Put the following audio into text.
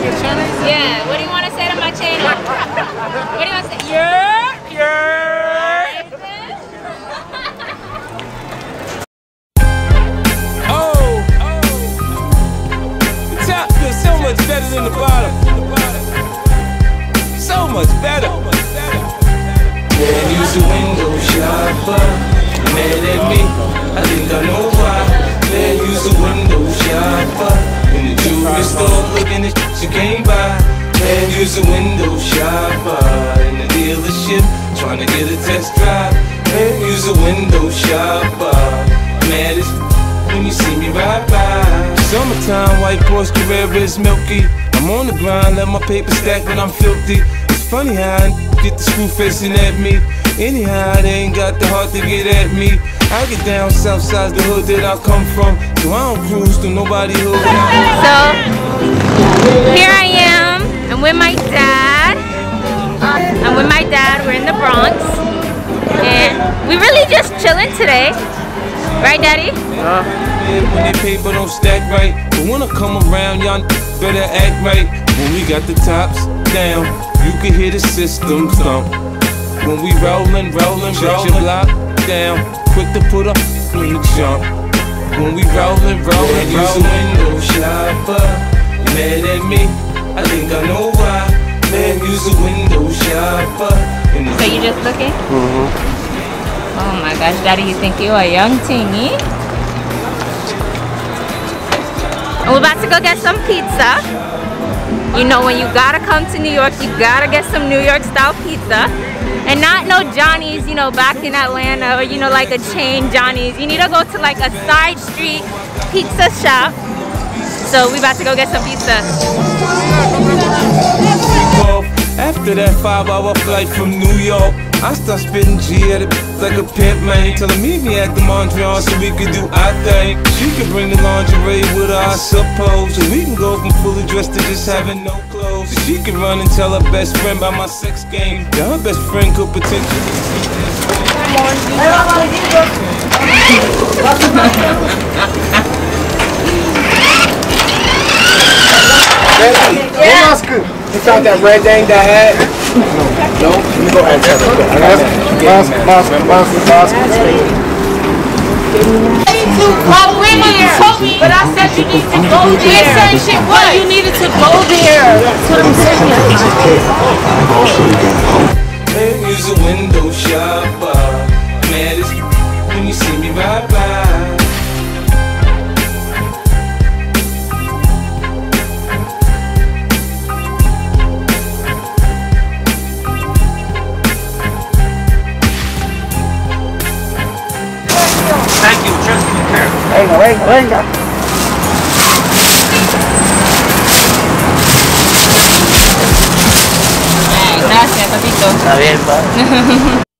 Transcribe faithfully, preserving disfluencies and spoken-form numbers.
your channel? Yeah, what do you want to say to my channel? What do you want to say? Yeah, yeah. Oh, oh. The top feels so much better than the bottom. So much better. Man, use the window shopper. Mad at me, I think I know why. Man, use the window shopper. In the jewelry store, looking at shit you can't buy. Man, use the window shopper. In the dealership, trying to get a test drive. Man, use the window shopper. Mad as when you see me ride by. Summertime, white Porsche Carrera is milky. I'm on the grind, let my paper stack when I'm filthy. It's funny how I get the screw facing at me. Anyhow, they ain't got the heart to get at me. I get down south side the hood that I come from, so I don't cruise to nobody hood. So here I am. I'm with my dad. I'm with my dad. We're in the Bronx, and we really just chilling today, right, Daddy? Uh, when they paper don't stack right, but when I come around, y'all better act right. When we got the tops down, you can hear the system thump. When we rollin', rollin', rollin', your block down, quick to put up in the jump. When we rollin', rollin', use the window shopper. Mad at me, I think I know why. Man, use the window shopper. So you just looking? Mm-hmm. Oh my gosh, Daddy, you think you a young tingy? And we're about to go get some pizza. You know, when you gotta come to New York, you gotta get some New York style pizza. And not no Johnny's, you know, back in Atlanta, or you know, like a chain Johnny's. You need to go to like a side street pizza shop. So we about to go get some pizza. After that five-hour flight from New York, I start spitting G at it like a pimp, man. Tell her meet me at the Mondrian so we can do our thing. She can bring the lingerie with her, I suppose. So we can go from fully dressed to just having no clothes. So she can run and tell her best friend about my sex game. Yeah, her best friend could potentially see Yeah. You found that red thing that had? No. No? Let me go ahead and tell her. I got it. Mosque, mosque, mosque, mosque. My grandmother told me, but I said you need to go there. Certain shit, what? You needed to go there. That's what I'm saying. Man, use a window shopper. Mad as when you see me ride by. Thank you, just be careful. Venga, venga, venga. Gracias, papito. Está bien, pa.